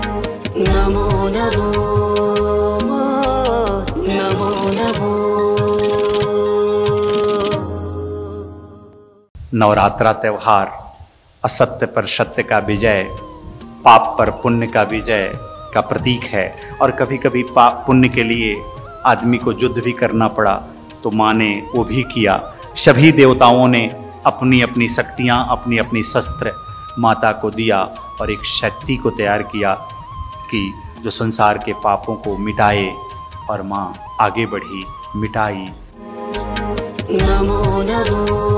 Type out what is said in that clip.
नमो नमो माँ, नमो नमो। नवरात्रा त्यौहार असत्य पर सत्य का विजय, पाप पर पुण्य का विजय का प्रतीक है। और कभी कभी पाप पुण्य के लिए आदमी को युद्ध भी करना पड़ा, तो माँ ने वो भी किया। सभी देवताओं ने अपनी अपनी शक्तियाँ, अपनी अपनी शस्त्र माता को दिया और एक शक्ति को तैयार किया कि जो संसार के पापों को मिटाए, और माँ आगे बढ़ी, मिटाई। नमो नमो